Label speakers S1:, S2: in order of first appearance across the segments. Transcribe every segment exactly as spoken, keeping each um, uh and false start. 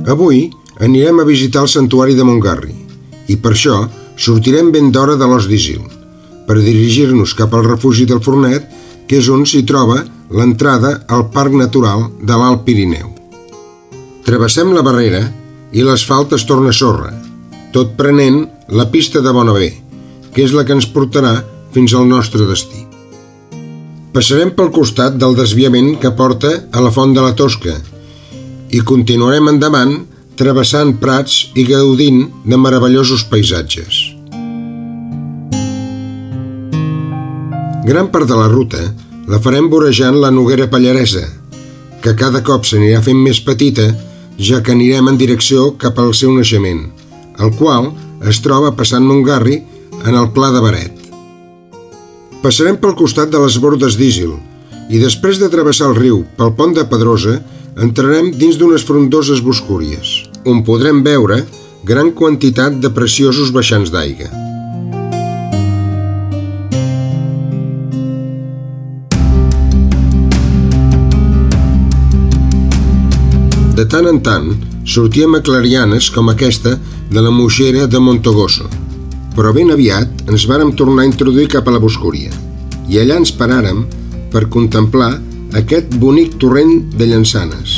S1: Avui anirem a visitar el santuari de Montgarri i per això sortirem ben d'hora de l'Os d'Isil per dirigir-nos cap al refugi del Fornet, que és on s'hi troba l'entrada al Parc Natural de l'Alt Pirineu. Travessem la barrera i l'asfalt es torna sorra, tot prenent la pista de Bonavé, que és la que ens portarà fins al nostre destí. Passarem pel costat del desviament que porta a la Font de la Tosca i continuarem endavant travessant prats i gaudint de meravellosos paisatges. Gran part de la ruta la farem vorejant la Noguera Pallaresa, que cada cop s'anirà fent més petita, ja que anirem en direcció cap al seu naixement, el qual es troba passant Montgarri en el Pla de Beret. Passarem pel costat de les Bordes d'Isil i després de travessar el riu pel Pont de Pedrosa entrarem dins d'unes frondoses boscúries, on podrem veure gran quantitat de preciosos baixants d'aigua. De tant en tant sortíem a clarianes com aquesta de la Moixera de Montogoso, però ben aviat ens vàrem tornar a introduir cap a la boscúria i allà ens paràrem per contemplar aquest bonic torrent de Llançanes.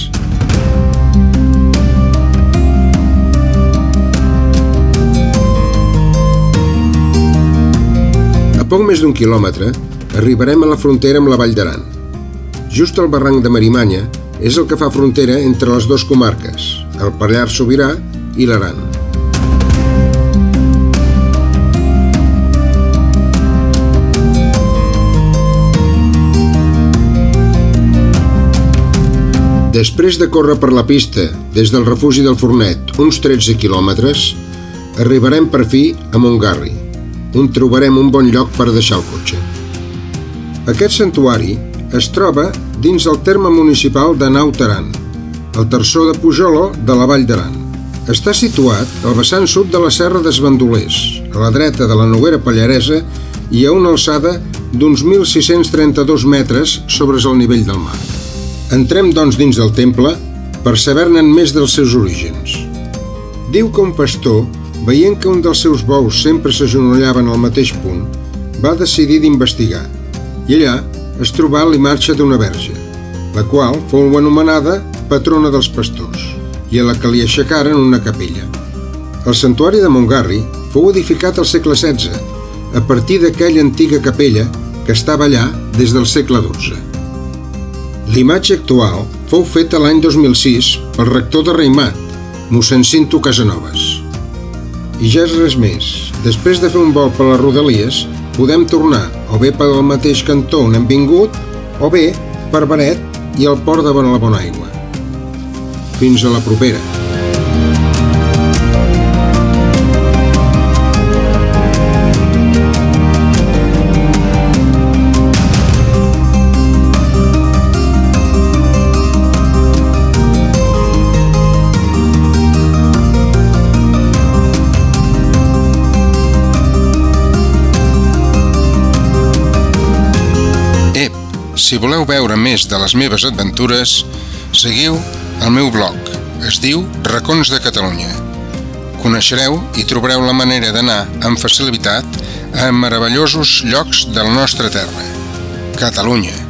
S1: A poc més d'un quilòmetre arribarem a la frontera amb la Vall d'Aran. Just el barranc de Marimanya és el que fa frontera entre les dues comarques, el Pallars Sobirà i l'Aran. Després de córrer per la pista des del refugi del Fornet uns tretze quilòmetres, arribarem per fi a Montgarri, on trobarem un bon lloc per deixar el cotxe. Aquest santuari es troba dins el terme municipal de Naut Aran, al terçó de Pujoló de la Vall d'Aran. Està situat al vessant sud de la Serra dels Bandolers, a la dreta de la Noguera Pallaresa i a una alçada d'uns mil sis-cents trenta-dos metres sobre el nivell del mar. Entrem, doncs, dins del temple per saber-ne més dels seus orígens. Diu que un pastor, veient que un dels seus bous sempre s'agenollava en el mateix punt, va decidir d'investigar i allà es trobà l'imatge d'una verge, la qual fou anomenada patrona dels pastors i a la que li aixecaren una capella. El santuari de Montgarri fou edificat al segle setze a partir d'aquella antiga capella que estava allà des del segle dotze. L'imatge actual fou feta l'any dos mil sis pel rector de Reimat, mossèn Cinto Casanovas. I ja és res més. Després de fer un vol per les Rodalies, podem tornar o bé pel mateix cantó on hem vingut o bé per Beret i el port de la Bonaigua. Fins a la propera.
S2: Si voleu veure més de les meves aventures, seguiu el meu blog. Es diu Racons de Catalunya. Coneixereu i trobareu la manera d'anar amb facilitat a meravellosos llocs de la nostra terra, Catalunya.